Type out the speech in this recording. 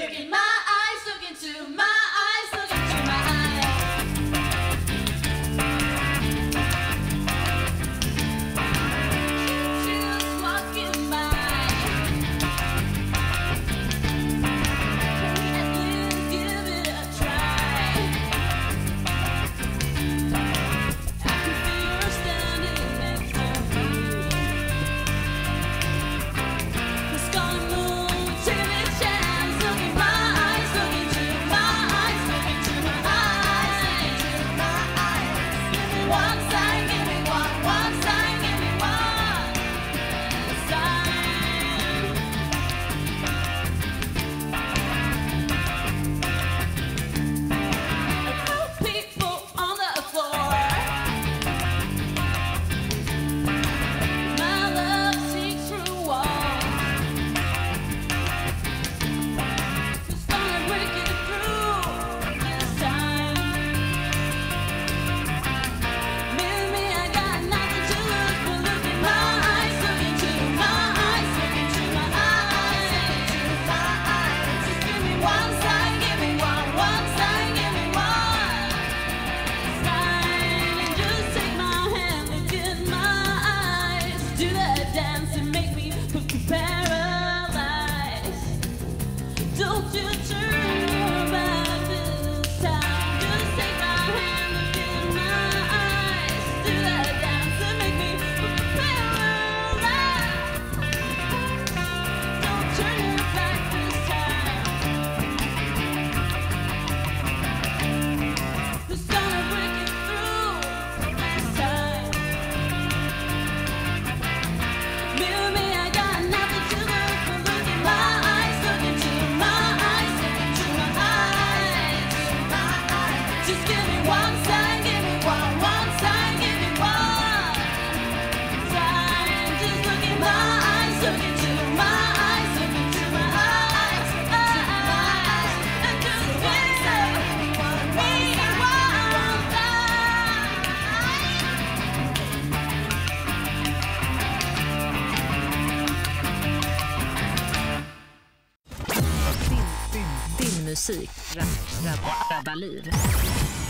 Look in my eyes, look into my eyes, look into my eyes. Just walking by. At least give it a try. I can feel her standing next to me. The sky moon, taking a chance. Look in my eyes, look into my eyes, look into my eyes, into my eyes. Give me one sign, give me one sign, give me one sign. I help people on the floor. My love seeks through walls. It's gonna break it through this time. Me, I got nothing to lose, but look in my eyes, look into my eyes, look into my eyes, into my eyes. Just give me one sign, give me one sign, give me one sign. And just take my hand, look in my eyes, do that dance and make me paralyzed. Don't you turn back this time. Just take my hand, look in my eyes, do that dance and make me paralyzed. Don't turn back this time. Who's gonna break it through this time? Me, I got nothing to lose, but look in my eyes, look into my eyes, look into my eyes, my eyes. Just give me one sign, give me one sign, give me one sign. Just look in my eyes, look into my eyes, look into my eyes, eyes. And just give me one sign. Din musik, Rabalur.